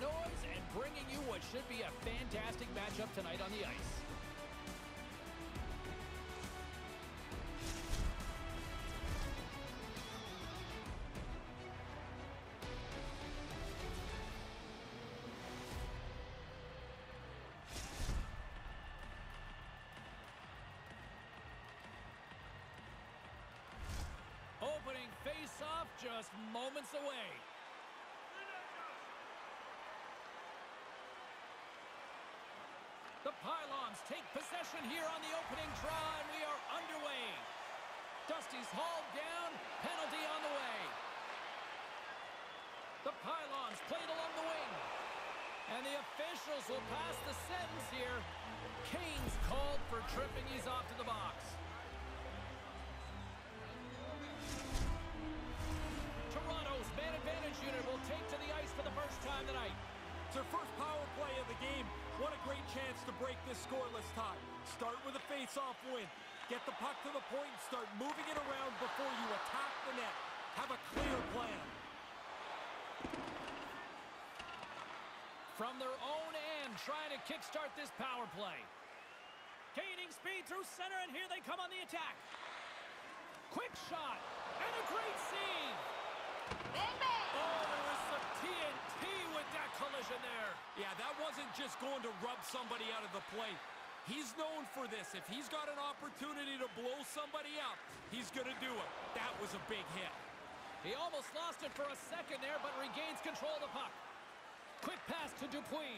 noise and bringing you what should be a fantastic matchup tonight on the ice. Opening face-off just moments away. The Pylons take possession here on the opening draw, and we are underway. Dusty's hauled down, penalty on the way. The Pylons played along the wing. And the officials will pass the sentence here. Kane's called for tripping. He's off to the box. Toronto's man advantage unit will take to the ice for the first time tonight. It's their first power play of the game. What a great chance to break this scoreless tie. Start with a face-off win. Get the puck to the point and start moving it around before you attack the net. Have a clear plan. From their own end, trying to kickstart this power play. Gaining speed through center, and here they come on the attack. Quick shot, and a great save. Bang, bang. Oh, there was some TNT with that collision there. Yeah, that wasn't just going to rub somebody out of the play. He's known for this. If he's got an opportunity to blow somebody up, he's going to do it. That was a big hit. He almost lost it for a second there, but regains control of the puck. Quick pass to Dupuis.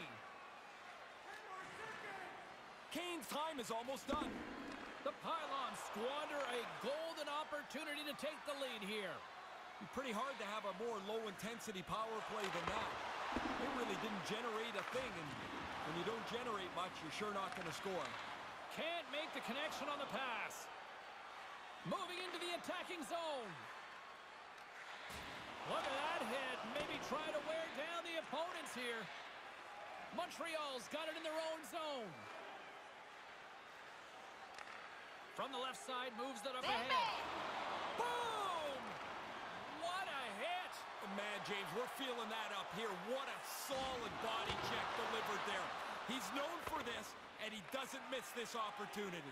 Kane's time is almost done. The Pylons squander a golden opportunity to take the lead here. Pretty hard to have a more low-intensity power play than that. It really didn't generate a thing, and when you don't generate much, you're sure not going to score. Can't make the connection on the pass. Moving into the attacking zone. Look at that hit. Maybe try to wear down the opponents here. Montreal's got it in their own zone. From the left side, moves it up ahead. Boom! What a hit! Man, James, we're feeling that up here. What a solid body check delivered there. He's known for this, and he doesn't miss this opportunity.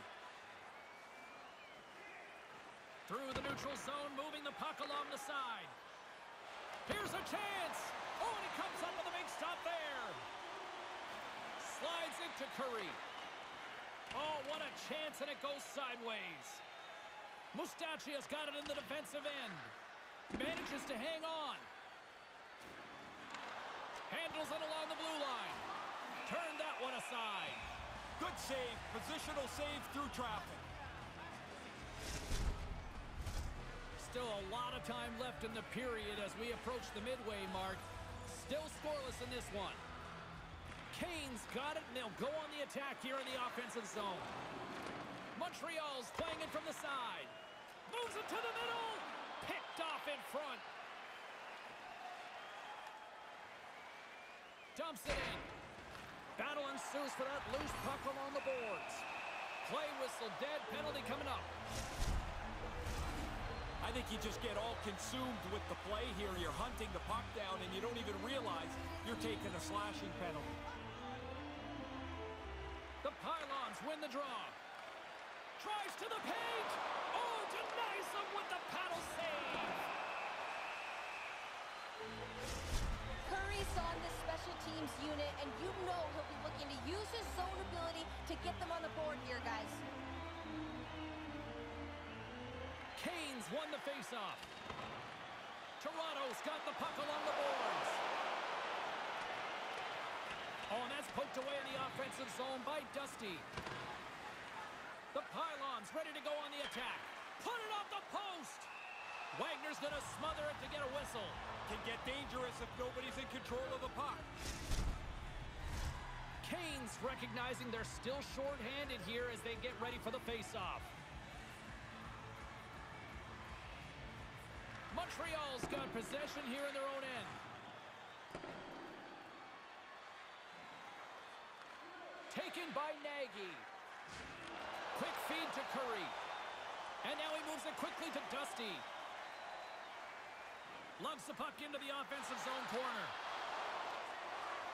Through the neutral zone, moving the puck along the side. Here's a chance! Oh, and he comes up with a big stop there. Slides it to Curry. Oh, what a chance, and it goes sideways. Mustachia's got it in the defensive end. Manages to hang on. Handles it along the blue line. Turn that one aside. Good save. Positional save through traffic. Still a lot of time left in the period as we approach the midway mark. Still scoreless in this one. Kane's got it, and they'll go on the attack here in the offensive zone. Montreal's playing it from the side. Moves it to the middle. Picked off in front. Dumps it in. Battle ensues for that loose puck along the boards. Play whistle dead. Penalty coming up. I think you just get all consumed with the play here. You're hunting the puck down, and you don't even realize you're taking a slashing penalty. The Pylons win the draw. Tries to the paint. Oh, denies them with the paddle save. Curry's on this special teams unit, and you know he'll be looking to use his zone ability to get them on the board here, guys. Kane's won the faceoff. Toronto's got the puck along the boards. Oh, and that's poked away in the offensive zone by Dusty. The Pylons ready to go on the attack. Put it off the post. Wagner's going to smother it to get a whistle. Can get dangerous if nobody's in control of the puck. Kane's recognizing they're still short-handed here as they get ready for the faceoff. Montreal's got possession here in their own end. Taken by Nagy. Quick feed to Curry. And now he moves it quickly to Dusty. Lumps the puck into the offensive zone corner.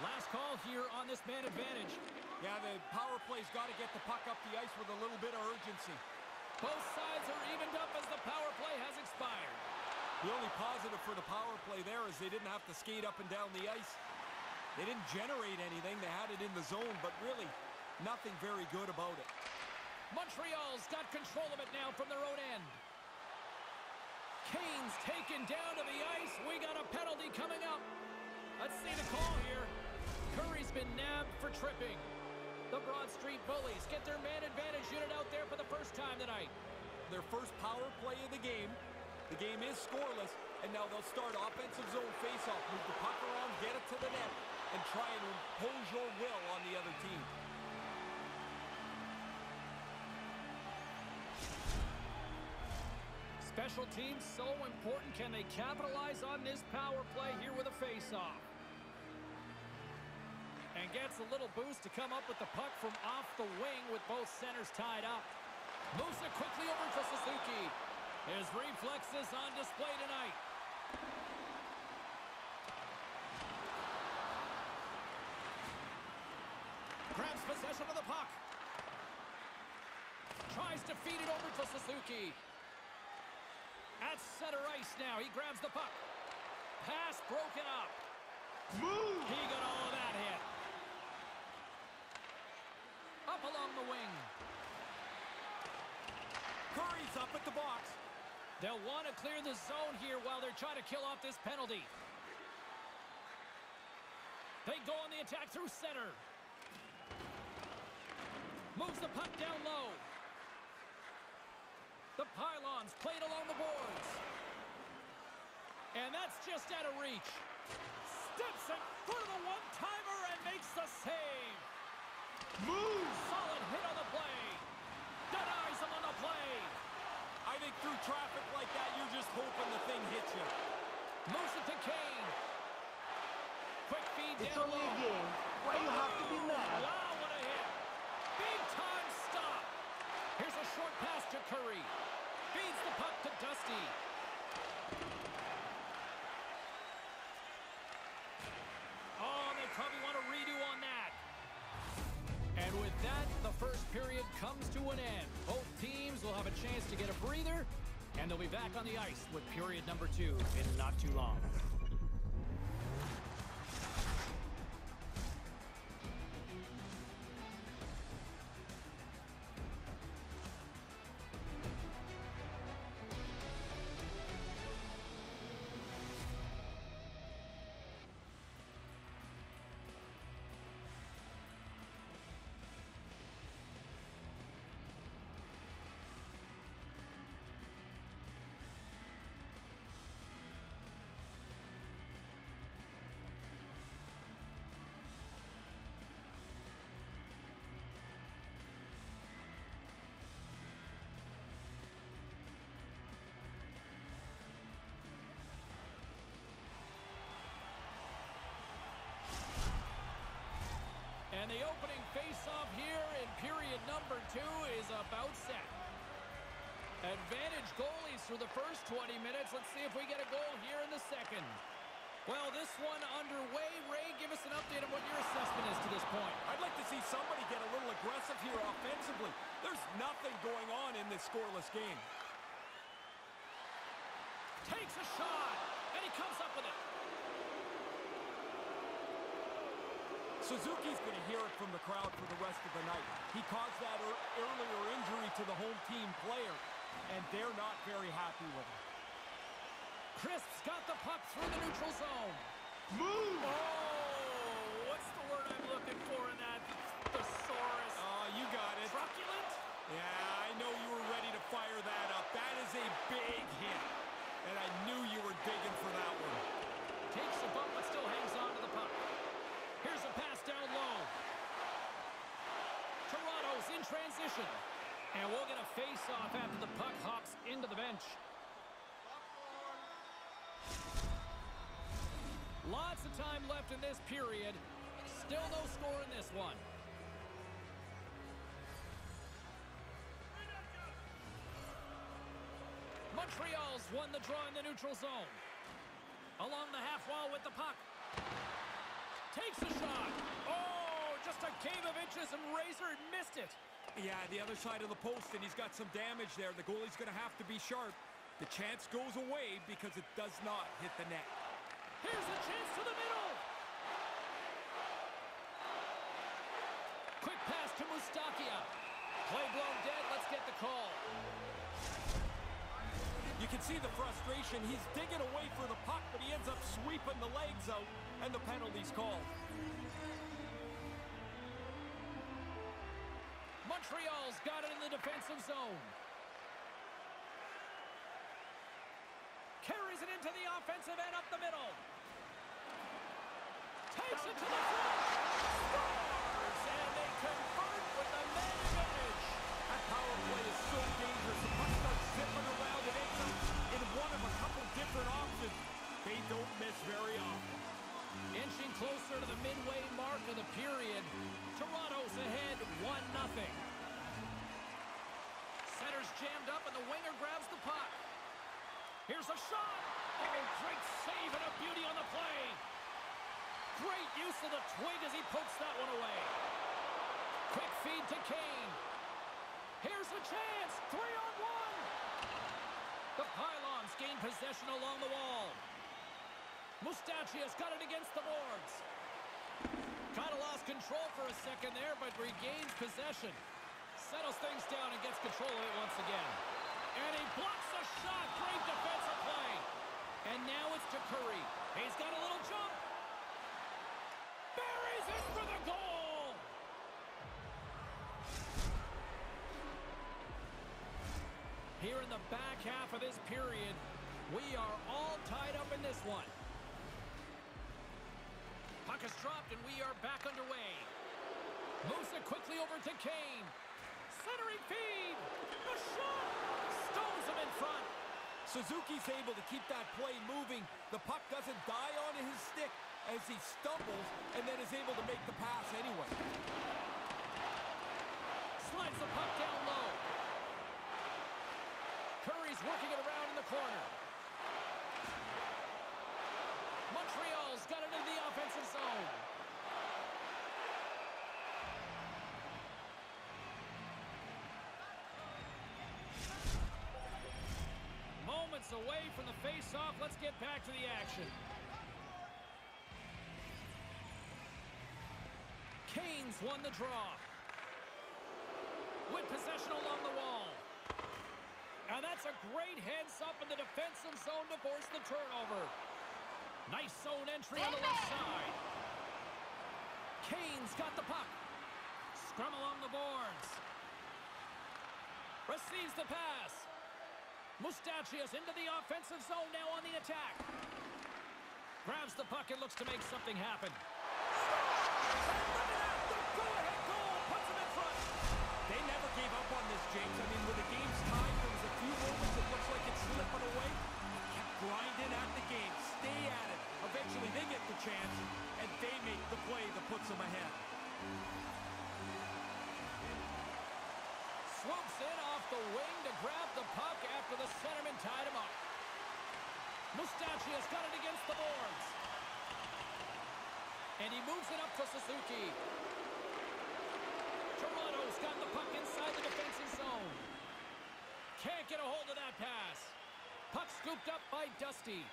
Last call here on this man advantage. Yeah, the power play's got to get the puck up the ice with a little bit of urgency. Both sides are evened up as the power play has expired. The only positive for the power play there is they didn't have to skate up and down the ice. They didn't generate anything. They had it in the zone, but really nothing very good about it. Montreal's got control of it now from their own end. Kane's taken down to the ice. We got a penalty coming up. Let's see the call here. Curry's been nabbed for tripping. The Broad Street Bullies get their man advantage unit out there for the first time tonight. Their first power play of the game. The game is scoreless, and now they'll start offensive zone faceoff. Move the puck around, get it to the net, and try and impose your will on the other team. Special teams so important. Can they capitalize on this power play here with a faceoff? And gets a little boost to come up with the puck from off the wing with both centers tied up. Moves it quickly over to Suzuki. His reflexes on display tonight. Grabs possession of the puck. Tries to feed it over to Suzuki. At center ice now. He grabs the puck. Pass broken up. Move! He got all of that hit. Up along the wing. Curry's up at the box. They'll want to clear the zone here while they're trying to kill off this penalty. They go on the attack through center. Moves the puck down low. The pylons played along the boards. And that's just out of reach. Steps in for the one-timer and makes the save. Move! Solid hit on the play. Denies him on the play. I think through traffic like that, you're just hoping the thing hits you. Moves it to Kane. Quick feed It's down only low. a game. Why you have to be mad? Wow, what a hit. Big time stop. Here's a short pass to Curry. Feeds the puck to Dusty. Oh, they probably want a redo on that. And with that, the first period comes to an end. Both teams will have a chance to get a breather, and they'll be back on the ice with period number 2 in not too long. And the opening face-off here in period number 2 is about set. Advantage goalies for the first 20 minutes. Let's see if we get a goal here in the second. Well, this one underway. Ray, give us an update on what your assessment is to this point. I'd like to see somebody get a little aggressive here offensively. There's nothing going on in this scoreless game. Takes a shot, and he comes up with it. Suzuki's going to hear it from the crowd for the rest of the night. He caused that earlier injury to the home team player, and they're not very happy with him. Crisp's got the puck through the neutral zone. Move! Oh, what's the word I'm looking for in that thesaurus? Oh, you got it. Truculent? Yeah, I know you were ready to fire that up. That is a big hit, and I knew you were digging for that one. Takes a bump, but still hangs on to the puck. Here's a pass down low. Toronto's in transition. And we'll get a face-off after the puck hops into the bench. Lots of time left in this period. Still no score in this one. Montreal's won the draw in the neutral zone. Along the half wall with the puck. Takes a shot. Oh, just a game of inches, and Razor missed it. Yeah, the other side of the post, and he's got some damage there. The goalie's going to have to be sharp. The chance goes away because it does not hit the net. Here's a chance to the middle. Quick pass to Mustakia. Play blown dead. Let's get the call. You can see the frustration. He's digging away for the puck, but he ends up sweeping the legs out, and the penalty's called. Montreal's got it in the defensive zone. Carries it into the offensive end up the middle. Takes it to the front. Scores! And they convert with the man advantage. That power play is so dangerous. The puck starts zipping around and ends up in one of a couple different options. They don't miss very often. Inching closer to the midway mark of the period. Toronto's ahead 1-0. Center's jammed up and the winger grabs the puck. Here's a shot. Oh, great save and a beauty on the play. Great use of the twig as he pokes that one away. Quick feed to Kane. Here's a chance. 3-on-1. The Pylons gain possession along the wall. Mustachia's got it against the boards. Kind of lost control for a second there, but regains possession. Settles things down and gets control of it once again. And he blocks a shot. Great defensive play. And now it's to Curry. He's got a little jump. Buries it for the goal. Here in the back half of this period, we are all tied up in this one. Puck is dropped and we are back underway. Moves it quickly over to Kane. Centering feed. A shot. Stones him in front. Suzuki's able to keep that play moving. The puck doesn't die on his stick as he stumbles and then is able to make the pass anyway. Slides the puck down low. Curry's working it around in the corner. Montreal's got it into the offensive zone. Moments away from the face-off. Let's get back to the action. Canes won the draw. With possession along the wall. And that's a great heads-up in the defensive zone to force the turnover. Nice zone entry on the left side. Kane's got the puck. Scrum along the boards. Receives the pass. Mustachia's into the offensive zone now on the attack. Grabs the puck and looks to make something happen. Scores! And look at that! The go-ahead goal puts him in front. They never gave up on this, James. I mean, with the game's tied, there was a few moments it looks like it's slipping away. They kept grinding at the game. Stay at it. Eventually they get the chance, and they make the play that puts them ahead. Swoops in off the wing to grab the puck after the centerman tied him up. Mustachia's got it against the boards. And he moves it up to Suzuki. Toronto's got the puck inside the defensive zone. Can't get a hold of that pass. Puck scooped up by Dusty.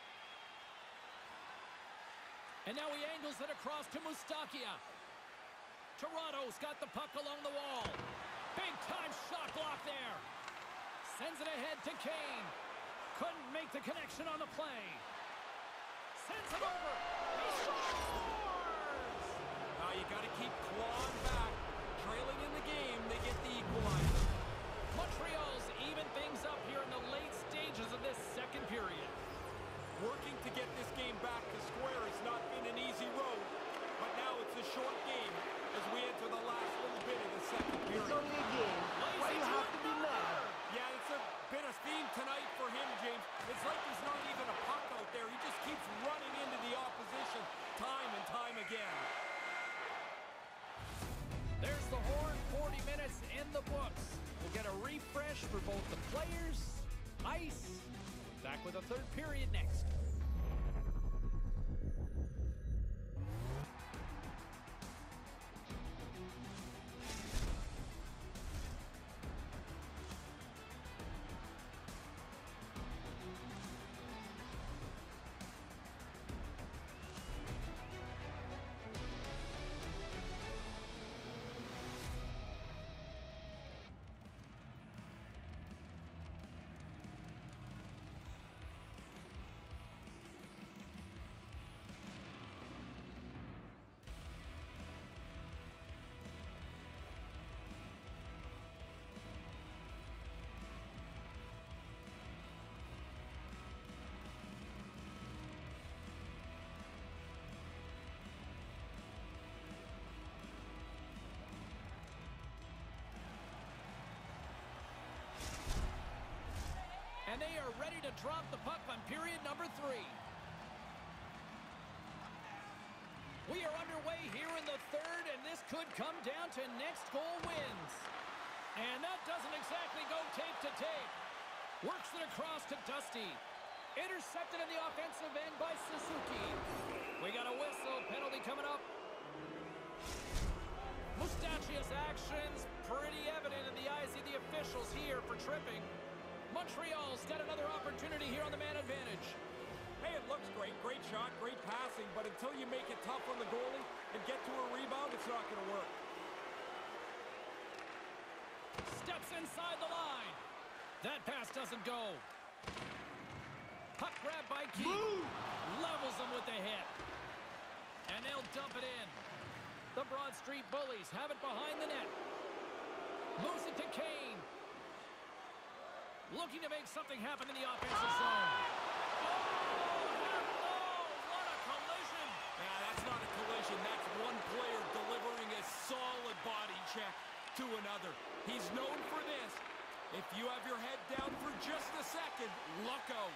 And now he angles it across to Mustakia. Toronto's got the puck along the wall. Big-time shot block there. Sends it ahead to Kane. Couldn't make the connection on the play. Sends it over. He scores! Now you got to keep clawing back. Trailing in the game, they get the equalizer. Montreal's even things up here in the late stages of this second period. Working to get this game back to square has not been an easy road, but now it's a short game as we enter the last little bit of the second period. It's only a game. Why you have to be mad? Yeah, it's a bit of theme tonight for him, James. It's like there's not even a puck out there. He just keeps running into the opposition time and time again. There's the horn, 40 minutes in the books. We'll get a refresh for both the players, ice. Back with a third period next. ready to drop the puck on period number 3. We are underway here in the third, and this could come down to next goal wins. And that doesn't exactly go tape to tape. Works it across to Dusty. Intercepted in the offensive end by Suzuki. We got a whistle. Penalty coming up. Mustachia's actions pretty evident in the eyes of the officials here for tripping. Montreal's got another opportunity here on the man advantage. Hey, it looks great. Great shot, great passing, but until you make it tough on the goalie and get to a rebound, it's not going to work. Steps inside the line. That pass doesn't go. Puck grab by Keith. Levels him with the hit. And they'll dump it in. The Broad Street Bullies have it behind the net. Moves it to Kane. Looking to make something happen in the offensive zone. What a collision. Yeah, that's not a collision. That's one player delivering a solid body check to another. He's known for this. If you have your head down for just a second, look out.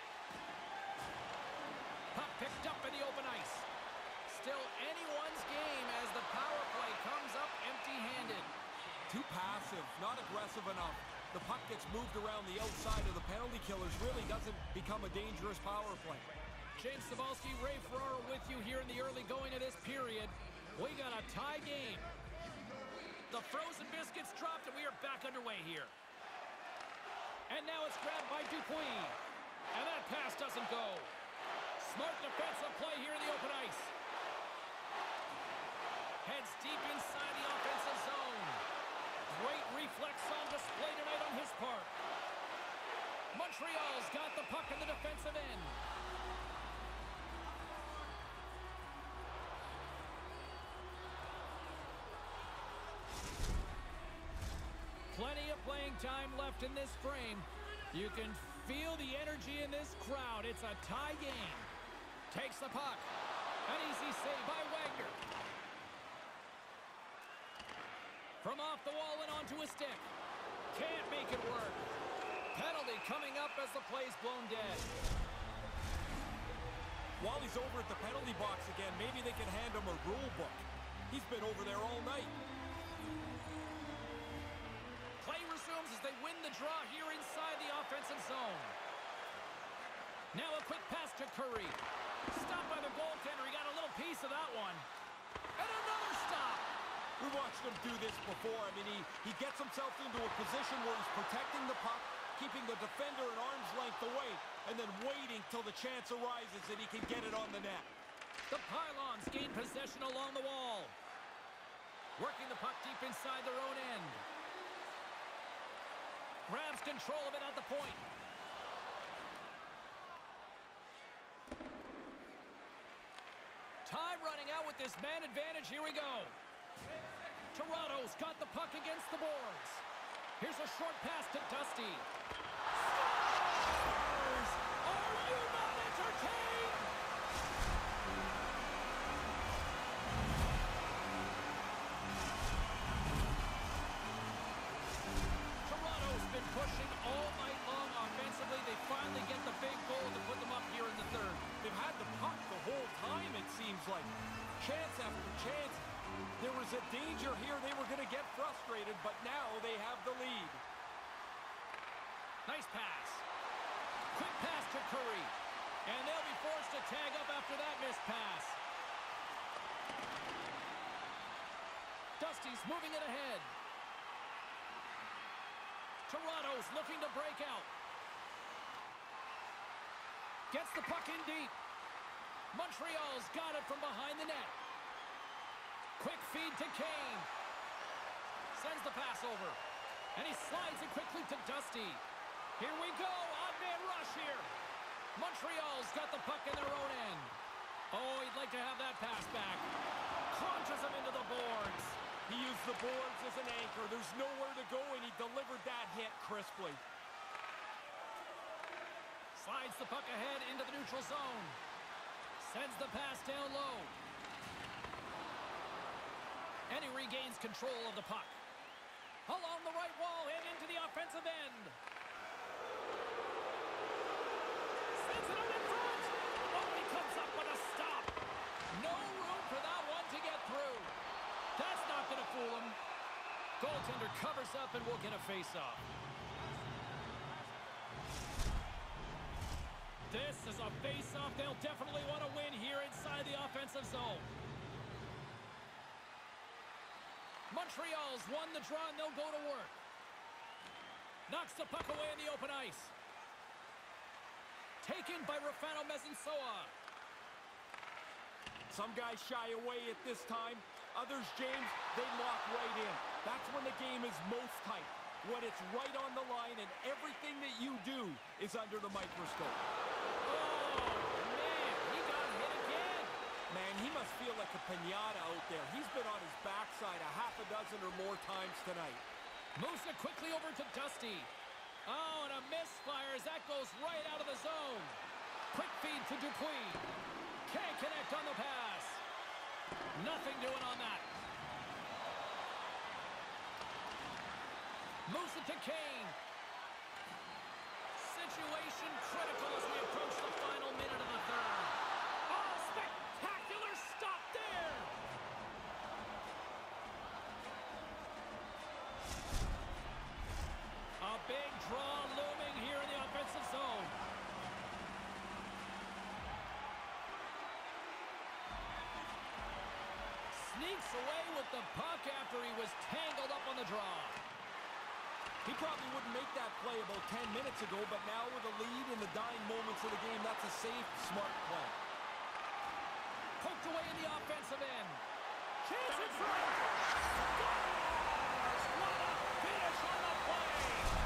Puck picked up in the open ice. Still anyone's game as the power play comes up empty-handed. Too passive, not aggressive enough. The puck gets moved around the outside of the penalty killers. Really doesn't become a dangerous power play. James Cybulski, Ray Ferraro with you here in the early going of this period. We got a tie game. The frozen biscuits dropped and we are back underway here. And now it's grabbed by Dupuis. And that pass doesn't go. Smart defensive play here in the open ice. Heads deep inside the offensive zone. Great reflex on display tonight on his part. Montreal's got the puck in the defensive end. Plenty of playing time left in this frame. You can feel the energy in this crowd. It's a tie game. Takes the puck. An easy save by Wagner. From off the wall and onto a stick. Can't make it work. Penalty coming up as the play's blown dead. While he's over at the penalty box again, maybe they can hand him a rule book. He's been over there all night. Play resumes as they win the draw here inside the offensive zone. Now a quick pass to Curry. Stopped by the goaltender. He got a little piece of that one. And another stop. We watched him do this before. I mean, he gets himself into a position where he's protecting the puck, keeping the defender an arm's length away, and then waiting till the chance arises and he can get it on the net. The Pylons gain possession along the wall. Working the puck deep inside their own end. Grabs control of it at the point. Time running out with this man advantage. Here we go. Toronto's got the puck against the boards. Here's a short pass to Dusty. Stars! Are you not entertained? Toronto's been pushing all night long offensively. They finally get the big goal to put them up here in the third. They've had the puck the whole time, it seems like. Chance after chance. There was a danger here. They were going to get frustrated, but now they have the lead. Nice pass. Quick pass to Curry. And they'll be forced to tag up after that missed pass. Dusty's moving it ahead. Toronto's looking to break out. Gets the puck in deep. Montreal's got it from behind the net. Quick feed to Kane. Sends the pass over. And he slides it quickly to Dusty. Here we go. Odd man rush here. Montreal's got the puck in their own end. Oh, he'd like to have that pass back. Launches him into the boards. He used the boards as an anchor. There's nowhere to go, and he delivered that hit crisply. Slides the puck ahead into the neutral zone. Sends the pass down low. And he regains control of the puck. Along the right wall and into the offensive end. goaltender covers up and will get a face-off. This is a face-off they'll definitely want to win here inside the offensive zone. Montreal's won the draw, and they'll go to work. Knocks the puck away in the open ice. Taken by Rafano Mezansoa. Some guys shy away at this time. Others, James, they lock right in. That's when the game is most tight. When it's right on the line and everything that you do is under the microscope. Oh, man, he got hit again. Man, he must feel like a piñata out there. He's been on his backside a half a dozen or more times tonight. Moves it quickly over to Dusty. Oh, and a misfire as that goes right out of the zone. Quick feed to Dupuis. Can't connect on the pass. Nothing doing on that. Moves it to Kane. Situation critical as we approach the final minute of the third. Oh, spectacular stop there. A big draw looming here in the offensive zone. Sneaks away with the puck after he was tangled up on the draw. He probably wouldn't make that play about 10 minutes ago, but now with a lead in the dying moments of the game, that's a safe, smart play. Poked away in the offensive end. Chance in front. Scores! What a finish on the play!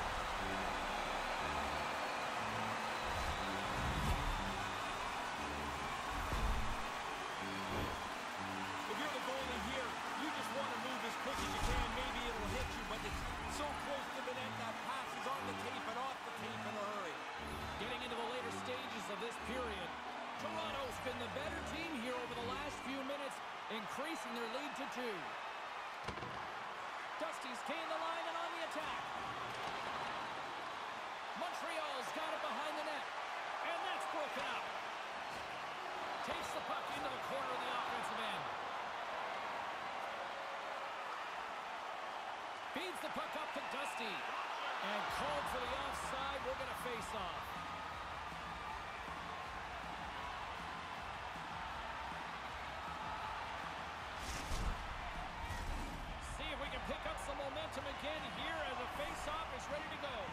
If you're the goalie here, you just want to move as quick as you can. Maybe it'll hit you, but it's so close to the net that pass is on the tape and off the tape in a hurry. Getting into the later stages of this period, Toronto's been the better team here over the last few minutes, increasing their lead to 2. Dusty's gained the line and on the attack. Montreal's got it behind the net, and that's broken up. Takes the puck into the corner of the offensive end. Feeds the puck up to Dusty. And called for the offside. We're going to face off. See if we can pick up some momentum again here as the face-off is ready to go.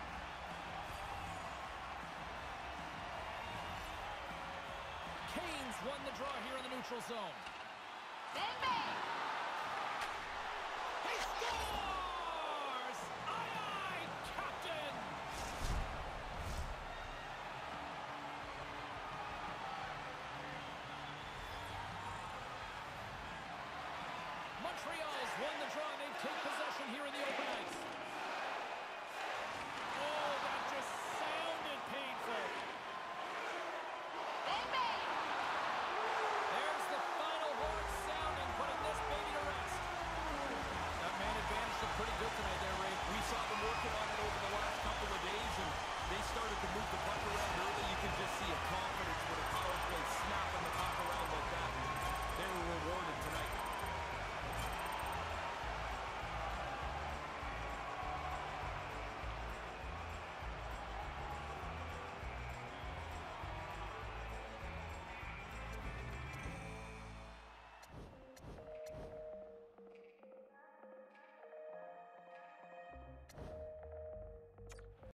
Canes won the draw here in the neutral zone. Bang, bang. He scores! Aye, aye, Captain! Montreal's won the draw. They take possession here in the open ice.